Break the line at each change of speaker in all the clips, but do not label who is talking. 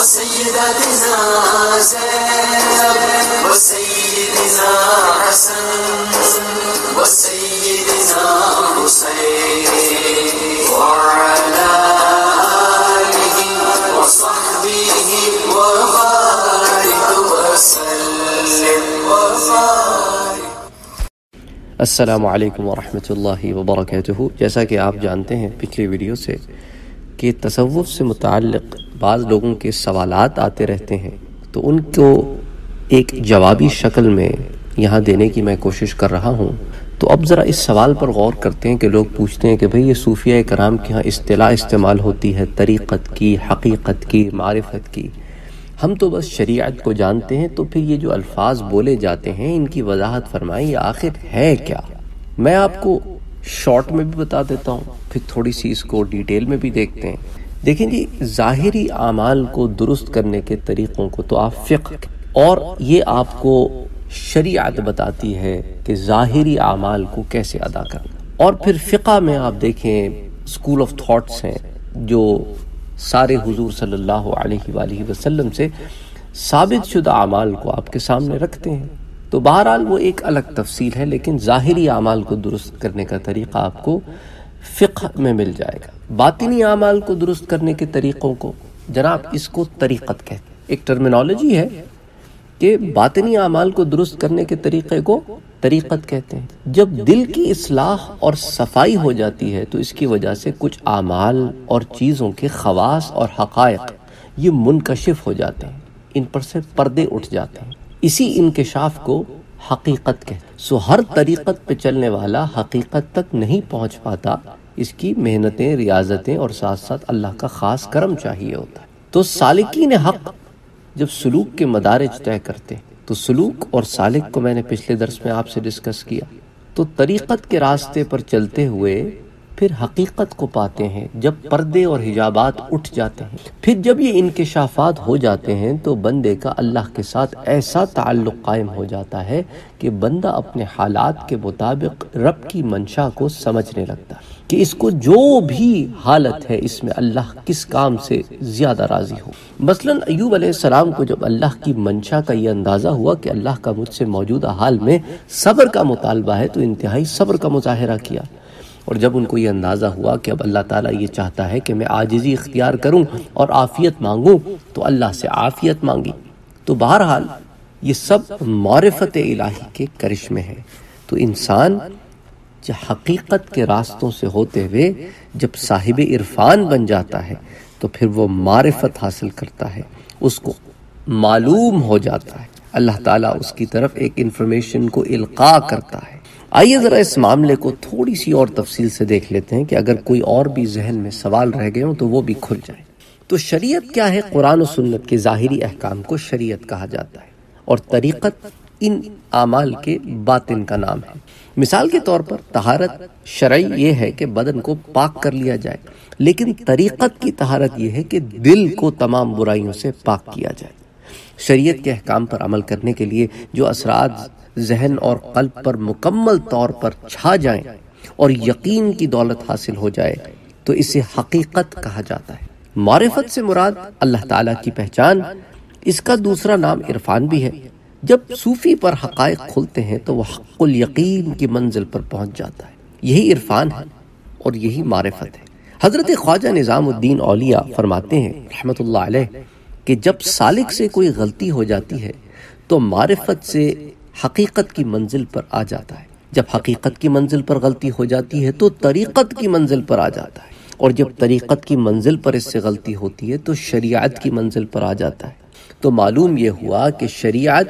سیدتنا زینب وسیدنا حسن وسیدنا حسین وعلى آله وصحبه وبارك وسلم وبارك۔
السلام علیکم ورحمۃ اللہ وبرکاتہ۔ جیسا کہ آپ جانتے ہیں پچھلی ویڈیو سے کہ تصوف سے متعلق بعض لوگوں کے سوالات آتے رہتے ہیں، تو ان کو ایک جوابی شکل میں یہاں دینے کی میں کوشش کر رہا ہوں۔ تو اب ذرا اس سوال پر غور کرتے ہیں کہ لوگ پوچھتے ہیں کہ بھئی یہ صوفیہ کرام کے ہاں اصطلاح استعمال ہوتی ہے طریقت کی، حقیقت کی، معرفت کی، ہم تو بس شریعت کو جانتے ہیں، تو پھر یہ جو الفاظ بولے جاتے ہیں ان کی وضاحت فرمائیں، آخر ہے کیا؟ میں آپ کو شارٹ میں بھی بتا دیتا ہوں، پھر تھوڑی سی اس کو ڈیٹیل میں بھی دیکھتے ہیں۔ دیکھیں جی، ظاہری اعمال کو درست کرنے کے طریقوں کو تو آپ فقہ اور یہ آپ کو شریعت بتاتی ہے کہ ظاہری اعمال کو کیسے ادا کرنا، اور پھر فقہ میں آپ دیکھیں اسکول آف تھاٹس ہیں جو سارے حضور صلی اللہ علیہ وآلہ وسلم سے ثابت شدہ اعمال کو آپ کے سامنے رکھتے ہیں۔ تو بہرحال وہ ایک الگ تفصیل ہے، لیکن ظاہری اعمال کو درست کرنے کا طریقہ آپ کو فقہ میں مل جائے گا۔ باطنی اعمال کو درست کرنے کے طریقوں کو جناب اس کو طریقت کہتے ہیں۔ ایک ٹرمینالوجی ہے کہ باطنی اعمال کو درست کرنے کے طریقے کو طریقت کہتے ہیں۔ جب دل کی اصلاح اور صفائی ہو جاتی ہے تو اس کی وجہ سے کچھ اعمال اور چیزوں کے خواص اور حقائق یہ منکشف ہو جاتے ہیں، ان پر سے پردے اٹھ جاتے ہیں، اسی انکشاف کو حقیقت کہتے ہیں۔ سو ہر طریقت پہ چلنے والا حقیقت تک نہیں پہنچ پاتا، اس کی محنتیں، ریاضتیں اور ساتھ ساتھ اللہ کا خاص کرم چاہیے ہوتا ہے۔ تو سالکین حق جب سلوک کے مدارج طے کرتے ہیں، تو سلوک اور سالک کو میں نے پچھلے درس میں آپ سے ڈسکس کیا، تو طریقت کے راستے پر چلتے ہوئے پھر حقیقت کو پاتے ہیں جب پردے اور حجابات اٹھ جاتے ہیں۔ پھر جب یہ انکشافات ہو جاتے ہیں تو بندے کا اللہ کے ساتھ ایسا تعلق قائم ہو جاتا ہے کہ بندہ اپنے حالات کے مطابق رب کی منشا کو سمجھنے لگتا ہے کہ اس کو جو بھی حالت ہے اس میں اللہ کس کام سے زیادہ راضی ہو۔ مثلا ایوب علیہ السلام کو جب اللہ کی منشا کا یہ اندازہ ہوا کہ اللہ کا مجھ سے موجودہ حال میں صبر کا مطالبہ ہے، تو انتہائی صبر کا مظاہرہ کیا، اور جب ان کو یہ اندازہ ہوا کہ اب اللہ تعالیٰ یہ چاہتا ہے کہ میں عاجزی اختیار کروں اور عافیت مانگوں، تو اللہ سے عافیت مانگی۔ تو بہرحال یہ سب معرفت الہی کے کرشمے ہیں۔ تو انسان حقیقت کے راستوں سے ہوتے ہوئے جب صاحب عرفان بن جاتا ہے تو پھر وہ معرفت حاصل کرتا ہے، اس کو معلوم ہو جاتا ہے، اللہ تعالیٰ اس کی طرف ایک انفارمیشن کو القاء کرتا ہے۔ آئیے ذرا اس معاملے کو تھوڑی سی اور تفصیل سے دیکھ لیتے ہیں کہ اگر کوئی اور بھی ذہن میں سوال رہ گئے ہوں تو وہ بھی کھل جائیں۔ تو شریعت کیا ہے؟ قرآن و سنت کے ظاہری احکام کو شریعت کہا جاتا ہے، اور طریقت ان اعمال کے باطن کا نام ہے۔ مثال کے طور پر طہارت شرعی یہ ہے کہ بدن کو پاک کر لیا جائے، لیکن طریقت کی طہارت یہ ہے کہ دل کو تمام برائیوں سے پاک کیا جائے۔ شریعت کے احکام پر عمل کرنے کے لیے جو اثرات ذہن اور قلب پر مکمل طور پر چھا جائیں اور یقین کی دولت حاصل ہو جائے تو اسے حقیقت کہا جاتا ہے۔ معرفت سے مراد اللہ تعالیٰ کی پہچان، اس کا دوسرا نام عرفان بھی ہے۔ جب صوفی پر حقائق کھلتے ہیں تو وہ حق الیقین کی منزل پر پہنچ جاتا ہے، یہی عرفان ہے اور یہی معرفت ہے۔ حضرت خواجہ نظام الدین اولیاء فرماتے ہیں رحمۃ اللہ علیہ کہ جب سالک سے کوئی غلطی ہو جاتی ہے تو معرفت سے حقیقت کی منزل پر آ جاتا ہے، جب حقیقت کی منزل پر غلطی ہو جاتی ہے تو طریقت کی منزل پر آ جاتا ہے، اور جب طریقت کی منزل پر اس سے غلطی ہوتی ہے تو شریعت کی منزل پر آ جاتا ہے۔ تو معلوم یہ ہوا کہ شریعت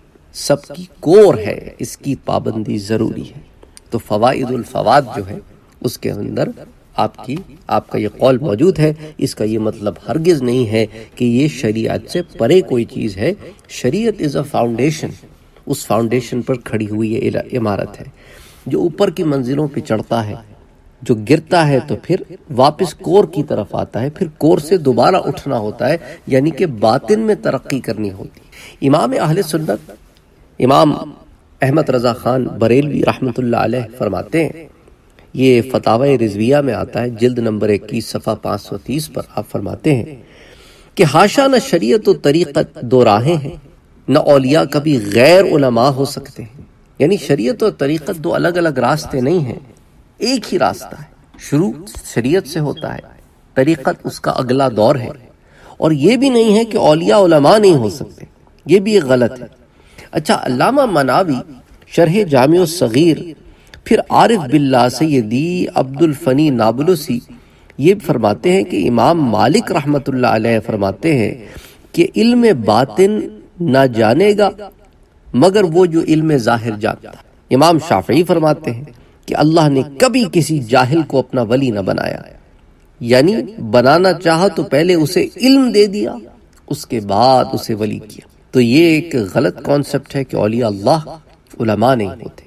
سب کی کور ہے، اس کی پابندی ضروری ہے۔ تو فوائد الفواد جو ہے اس کے اندر آپ کا یہ قول موجود ہے، اس کا یہ مطلب ہرگز نہیں ہے کہ یہ شریعت سے پرے کوئی چیز ہے۔ شریعت از اے فاؤنڈیشن، اس فاؤنڈیشن پر کھڑی ہوئی یہ عمارت ہے جو اوپر کی منزلوں پہ چڑھتا ہے، جو گرتا ہے تو پھر واپس کور کی طرف آتا ہے، پھر کور سے دوبارہ اٹھنا ہوتا ہے، یعنی کہ باطن میں ترقی کرنی ہوتی ہے۔ امام اہل سنت امام احمد رضا خان بریلوی رحمۃ اللہ علیہ فرماتے ہیں، یہ فتاوی رضویہ میں آتا ہے، جلد نمبر 21 صفحہ 530 پر آپ فرماتے ہیں کہ حاشا نہ شریعت و طریقت دو راہیں ہیں، نہ اولیاء کبھی غیر علماء ہو سکتے ہیں۔ یعنی شریعت اور طریقت دو الگ الگ راستے نہیں ہیں، ایک ہی راستہ ہے۔ شروع شریعت سے ہوتا ہے، طریقت اس کا اگلا دور ہے۔ اور یہ بھی نہیں ہے کہ اولیاء علماء نہیں ہو سکتے، یہ بھی ایک غلط ہے۔ اچھا، علامہ مناوی شرح جامع الصغیر پھر عارف باللہ سیدی عبد الفنی نابلسی یہ فرماتے ہیں کہ امام مالک رحمۃ اللہ علیہ فرماتے ہیں کہ علم باطن نہ جانے گا مگر وہ جو علم ظاہر جانتا ہے۔ امام شافعی فرماتے ہیں کہ اللہ نے کبھی کسی جاہل کو اپنا ولی نہ بنایا، یعنی بنانا چاہا تو پہلے اسے علم دے دیا، اس کے بعد اسے ولی کیا۔ تو یہ ایک غلط کانسیپٹ ہے کہ اولیاء اللہ علماء نہیں ہوتے۔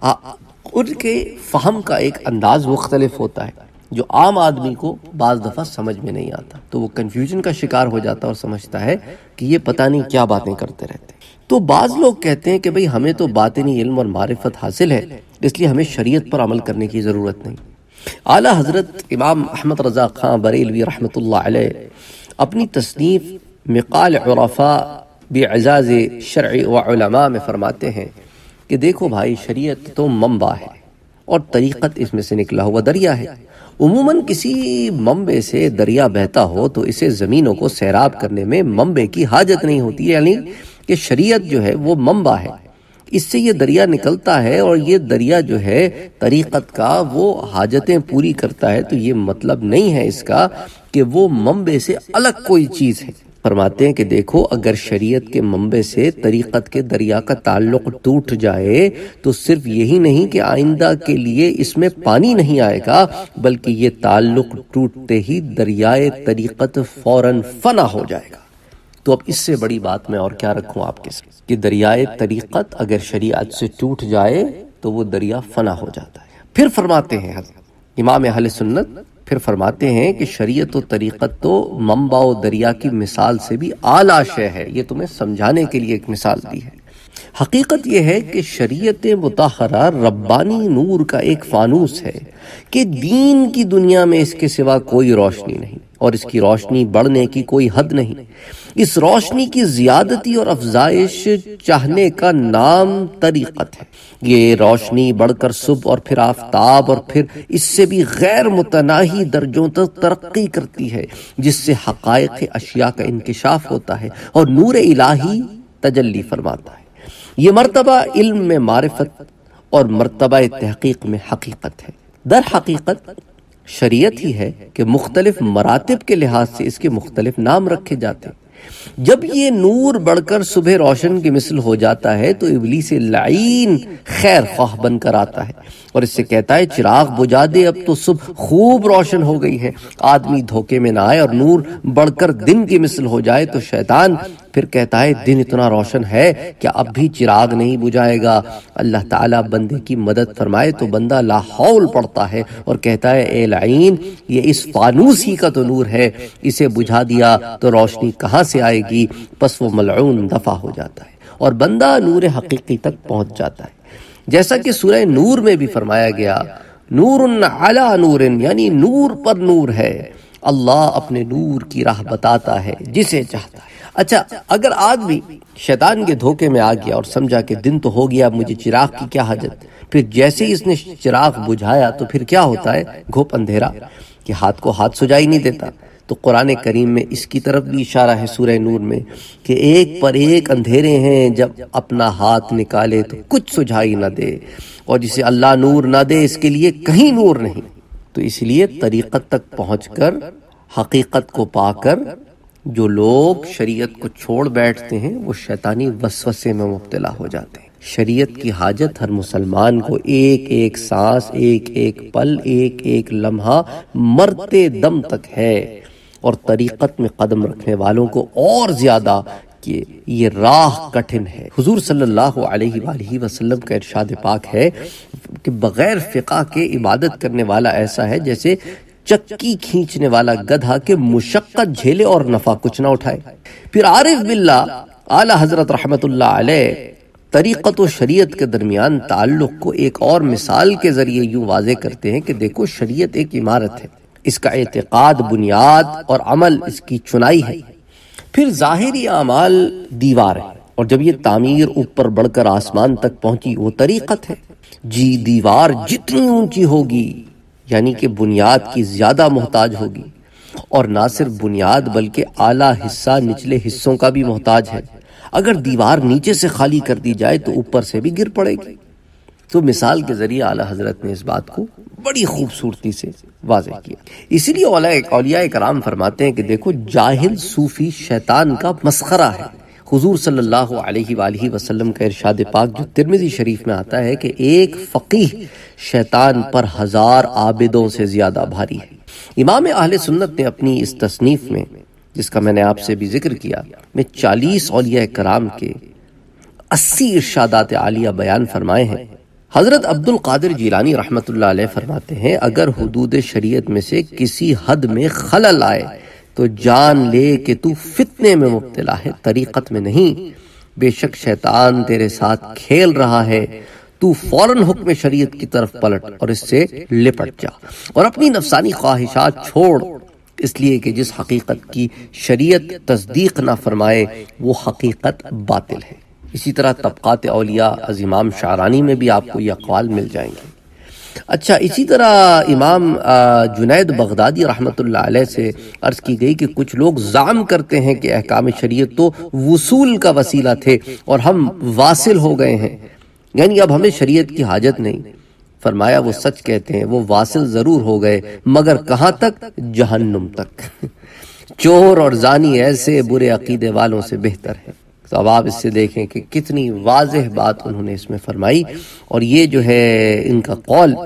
ان کے فہم کا ایک انداز مختلف ہوتا ہے جو عام آدمی کو بعض دفعہ سمجھ میں نہیں آتا، تو وہ کنفیوژن کا شکار ہو جاتا اور سمجھتا ہے کہ یہ پتہ نہیں کیا باتیں کرتے رہتے ہیں۔ تو بعض لوگ کہتے ہیں کہ بھئی ہمیں تو باطنی علم اور معرفت حاصل ہے، اس لیے ہمیں شریعت پر عمل کرنے کی ضرورت نہیں۔ اعلیٰ حضرت امام احمد رضا خان بریلوی رحمۃ اللہ علیہ اپنی تصنیف مقال عرفاء بعزاز شرع و علماء میں فرماتے ہیں کہ دیکھو بھائی، شریعت تو منبع ہے اور طریقت اس میں سے نکلا ہوا دریا ہے۔ عموماً کسی منبع سے دریا بہتا ہو تو اسے زمینوں کو سیراب کرنے میں منبع کی حاجت نہیں ہوتی، یعنی کہ شریعت جو ہے وہ منبع ہے، اس سے یہ دریا نکلتا ہے اور یہ دریا جو ہے طریقت کا وہ حاجتیں پوری کرتا ہے۔ تو یہ مطلب نہیں ہے اس کا کہ وہ منبع سے الگ کوئی چیز ہے۔ فرماتے ہیں کہ دیکھو، اگر شریعت کے منبع سے طریقت کے دریا کا تعلق ٹوٹ جائے تو صرف یہی نہیں کہ آئندہ کے لیے اس میں پانی نہیں آئے گا، بلکہ یہ تعلق ٹوٹتے ہی دریائے طریقت فوراً فنا ہو جائے گا۔ تو اب اس سے بڑی بات میں اور کیا رکھوں آپ کے ساتھ کہ دریائے طریقت اگر شریعت سے ٹوٹ جائے تو وہ دریا فنا ہو جاتا ہے۔ پھر فرماتے ہیں حضرت امام اہل سنت پھر فرماتے ہیں کہ شریعت و طریقت تو منبع و دریا کی مثال سے بھی اعلیٰ شے ہے۔ یہ تمہیں سمجھانے کے لیے ایک مثال دی ہے۔ حقیقت یہ ہے کہ شریعت مطہرہ ربانی نور کا ایک فانوس ہے کہ دین کی دنیا میں اس کے سوا کوئی روشنی نہیں اور اس کی روشنی بڑھنے کی کوئی حد نہیں۔ اس روشنی کی زیادتی اور افزائش چاہنے کا نام طریقت ہے۔ یہ روشنی بڑھ کر صبح اور پھر آفتاب اور پھر اس سے بھی غیر متناہی درجوں تک ترقی کرتی ہے، جس سے حقائق اشیاء کا انکشاف ہوتا ہے اور نور الہی تجلی فرماتا ہے۔ یہ مرتبہ علم میں معرفت اور مرتبہ تحقیق میں حقیقت ہے۔ در حقیقت شریعت ہی ہے کہ مختلف مراتب کے لحاظ سے اس کے مختلف نام رکھے جاتے ہیں۔ جب یہ نور بڑھ کر صبح روشن کی مثل ہو جاتا ہے تو ابلیس لعین خیر خواہ بن کر آتا ہے اور اس سے کہتا ہے چراغ بجھا دے، اب تو صبح خوب روشن ہو گئی ہے۔ آدمی دھوکے میں نہ آئے اور نور بڑھ کر دن کی مثل ہو جائے تو شیطان پھر کہتا ہے دن اتنا روشن ہے کہ اب بھی چراغ نہیں بجھائے گا۔ اللہ تعالیٰ بندے کی مدد فرمائے تو بندہ لا حول پڑتا ہے اور کہتا ہے اے لعین، یہ اس فانوس ہی کا تو نور ہے، اسے بجھا دیا تو روشنی کہاں سے آئے گی؟ پس وہ ملعون دفع ہو جاتا ہے اور بندہ نور حقیقی تک پہنچ جاتا ہے۔ جیسا کہ سورہ نور میں بھی فرمایا گیا، نور علی نور، یعنی نور پر نور ہے۔ اللہ اپنے نور کی راہ بتاتا ہے جسے چاہتا ہے۔ اچھا، اگر آدمی شیطان کے دھوکے میں آ گیا اور سمجھا کہ دن تو ہو گیا، مجھے چراغ کی کیا حاجت، پھر جیسے ہی اس نے چراغ بجھایا تو پھر کیا ہوتا ہے؟ گھوپ اندھیرا کہ ہاتھ کو ہاتھ سجائی نہیں دیتا۔ تو قرآن کریم میں اس کی طرف بھی اشارہ ہے سورہ نور میں کہ ایک پر ایک اندھیرے ہیں، جب اپنا ہاتھ نکالے تو کچھ سجھائی نہ دے، اور جسے اللہ نور نہ دے اس کے لیے کہیں نور نہیں۔ تو اس لیے طریقت تک پہنچ کر حقیقت کو پا کر جو لوگ شریعت کو چھوڑ بیٹھتے ہیں وہ شیطانی وسوسے میں مبتلا ہو جاتے ہیں۔ شریعت کی حاجت ہر مسلمان کو ایک ایک سانس، ایک ایک پل، ایک ایک لمحہ مرتے دم تک ہے، اور طریقت میں قدم رکھنے والوں کو اور زیادہ کہ یہ راہ کٹھن ہے۔ حضور صلی اللہ علیہ وآلہ وسلم کا ارشاد پاک ہے کہ بغیر فقہ کے عبادت کرنے والا ایسا ہے جیسے چکی کھینچنے والا گدھا کے مشقت جھیلے اور نفع کچھ نہ اٹھائے۔ پھر عارف باللہ اعلیٰ حضرت رحمت اللہ علیہ طریقت و شریعت کے درمیان تعلق کو ایک اور مثال کے ذریعے یوں واضح کرتے ہیں کہ دیکھو، شریعت ایک عمارت ہے، اس کا اعتقاد بنیاد اور عمل اس کی چنائی ہے۔ پھر ظاہری اعمال دیوار ہے، اور جب یہ تعمیر اوپر بڑھ کر آسمان تک پہنچی وہ طریقت ہے۔ جی دیوار جتنی اونچی ہوگی یعنی کہ بنیاد کی زیادہ محتاج ہوگی، اور نہ صرف بنیاد بلکہ اعلیٰ حصہ نچلے حصوں کا بھی محتاج ہے۔ اگر دیوار نیچے سے خالی کر دی جائے تو اوپر سے بھی گر پڑے گی۔ تو مثال کے ذریعے اعلیٰ حضرت نے اس بات کو بڑی خوبصورتی سے واضح کیا۔ اسی لیے اولیاء کرام فرماتے ہیں کہ دیکھو جاہل صوفی شیطان کا مسخرہ ہے۔ حضور صلی اللہ علیہ وآلہ وسلم کا ارشاد پاک جو ترمذی شریف میں آتا ہے کہ ایک فقیہ شیطان پر 1000 عابدوں سے زیادہ بھاری ہے۔ امام اہل سنت نے اپنی اس تصنیف میں، جس کا میں نے آپ سے بھی ذکر کیا، میں 40 اولیاء کرام کے 80 ارشادات عالیہ بیان فرمائے ہیں۔ حضرت عبد القادر جیلانی رحمۃ اللہ علیہ فرماتے ہیں اگر حدود شریعت میں سے کسی حد میں خلل آئے تو جان لے کہ تو فتنے میں مبتلا ہے، طریقت میں نہیں۔ بے شک شیطان تیرے ساتھ کھیل رہا ہے، تو فوراً حکم شریعت کی طرف پلٹ اور اس سے لپٹ جا، اور اپنی نفسانی خواہشات چھوڑ، اس لیے کہ جس حقیقت کی شریعت تصدیق نہ فرمائے وہ حقیقت باطل ہے۔ اسی طرح طبقات اولیاء از امام شعرانی میں بھی آپ کو یہ اقوال مل جائیں گے۔ اچھا، اسی طرح امام جنید بغدادی رحمۃ اللہ علیہ سے عرض کی گئی کہ کچھ لوگ زعم کرتے ہیں کہ احکام شریعت تو وصول کا وسیلہ تھے اور ہم واصل ہو گئے ہیں، یعنی اب ہمیں شریعت کی حاجت نہیں۔ فرمایا وہ سچ کہتے ہیں، وہ واصل ضرور ہو گئے مگر کہاں تک؟ جہنم تک۔ چور اور زانی ایسے برے عقیدے والوں سے بہتر ہیں۔ تو اب آپ اس سے دیکھیں کہ کتنی واضح بات انہوں نے اس میں فرمائی، اور یہ جو ہے ان کا قول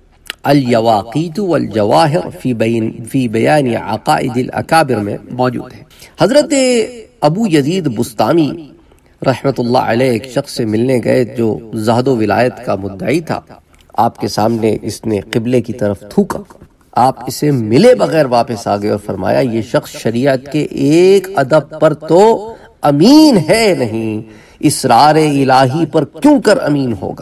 الیواقیت والجواہر فی بیان عقائد الاکابر میں موجود ہے۔ حضرت ابو یزید بستامی رحمت اللہ علیہ ایک شخص سے ملنے گئے جو زہد و ولایت کا مدعی تھا۔ آپ کے سامنے اس نے قبلے کی طرف تھوکا، آپ اسے ملے بغیر واپس آ گئے اور فرمایا یہ شخص شریعت کے ایک ادب پر تو امین ہے نہیں، اسرار الہی پر کیوں کر امین ہوگا۔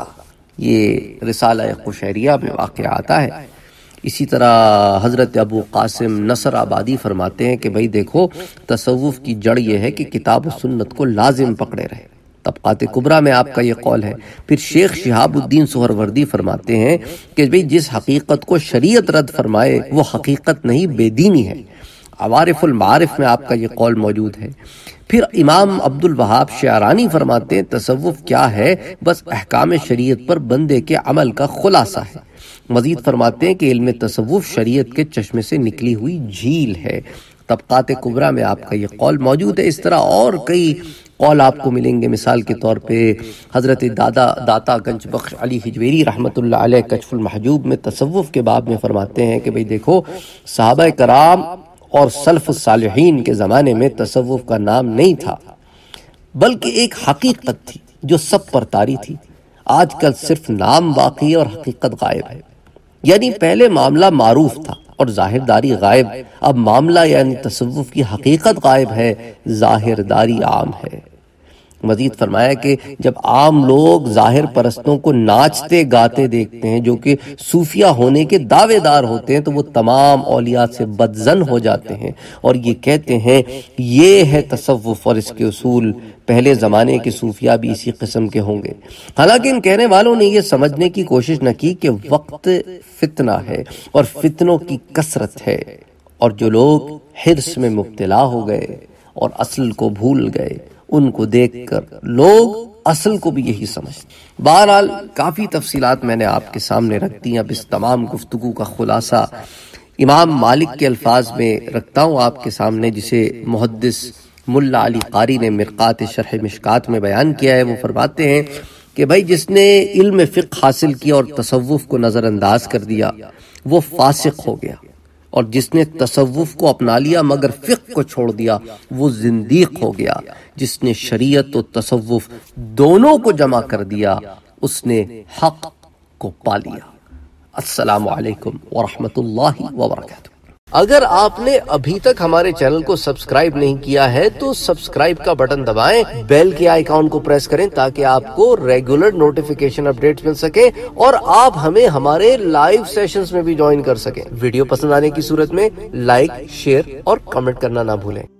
یہ رسالہ قشیریہ میں واقع آتا ہے۔ اسی طرح حضرت ابو قاسم نصر آبادی فرماتے ہیں کہ بھئی دیکھو تصوف کی جڑ یہ ہے کہ کتاب و سنت کو لازم پکڑے رہے۔ طبقات کبریٰ میں آپ کا یہ قول ہے۔ پھر شیخ شہاب الدین سہروردی فرماتے ہیں کہ بھئی جس حقیقت کو شریعت رد فرمائے وہ حقیقت نہیں، بے دینی ہے۔ عوارف المعارف میں آپ کا یہ قول موجود ہے۔ پھر امام عبد الوہاب شعرانی فرماتے ہیں تصوف کیا ہے؟ بس احکام شریعت پر بندے کے عمل کا خلاصہ ہے۔ مزید فرماتے ہیں کہ علم تصوف شریعت کے چشمے سے نکلی ہوئی جھیل ہے۔ طبقات کبریٰ میں آپ کا یہ قول موجود ہے۔ اس طرح اور کئی قول آپ کو ملیں گے۔ مثال کے طور پہ حضرت داتا گنج بخش علی حجویری رحمۃ اللہ علیہ کشف المحجوب میں تصوف کے باب میں فرماتے ہیں کہ بھئی دیکھو صحابہ کرام اور سلف الصالحین کے زمانے میں تصوف کا نام نہیں تھا، بلکہ ایک حقیقت تھی جو سب پر طاری تھی۔ آج کل صرف نام باقی ہے اور حقیقت غائب ہے، یعنی پہلے معاملہ معروف تھا اور ظاہر داری غائب، اب معاملہ یعنی تصوف کی حقیقت غائب ہے، ظاہر داری عام ہے۔ مزید فرمایا کہ جب عام لوگ ظاہر پرستوں کو ناچتے گاتے دیکھتے ہیں جو کہ صوفیہ ہونے کے دعوے دار ہوتے ہیں تو وہ تمام اولیاء سے بدظن ہو جاتے ہیں اور یہ کہتے ہیں یہ ہے تصوف اور اس کے اصول، پہلے زمانے کے صوفیہ بھی اسی قسم کے ہوں گے۔ حالانکہ ان کہنے والوں نے یہ سمجھنے کی کوشش نہ کی کہ وقت فتنہ ہے اور فتنوں کی کثرت ہے، اور جو لوگ حرص میں مبتلا ہو گئے اور اصل کو بھول گئے ان کو دیکھ کر لوگ اصل کو بھی یہی سمجھتے۔ بہرحال کافی تفصیلات میں نے آپ کے سامنے رکھ دی۔ اب اس تمام گفتگو کا خلاصہ امام مالک کے الفاظ میں رکھتا ہوں آپ کے سامنے، جسے محدث ملا علی قاری نے مرقات شرح مشکات میں بیان کیا ہے۔ وہ فرماتے ہیں کہ بھائی جس نے علم فقہ حاصل کیا اور تصوف کو نظر انداز کر دیا وہ فاسق ہو گیا، اور جس نے تصوف کو اپنا لیا مگر فقہ کو چھوڑ دیا وہ زندیق ہو گیا۔ جس نے شریعت و تصوف دونوں کو جمع کر دیا اس نے حق کو پا لیا۔ السلام علیکم ورحمۃ اللہ وبرکاتہ۔ اگر آپ نے ابھی تک ہمارے چینل کو سبسکرائب نہیں کیا ہے تو سبسکرائب کا بٹن دبائیں، بیل کے آئیکن کو پریس کریں تاکہ آپ کو ریگولر نوٹیفیکیشن اپڈیٹس مل سکے اور آپ ہمیں ہمارے لائیو سیشنز میں بھی جوائن کر سکیں۔ ویڈیو پسند آنے کی صورت میں لائک، شیئر اور کمنٹ کرنا نہ بھولیں۔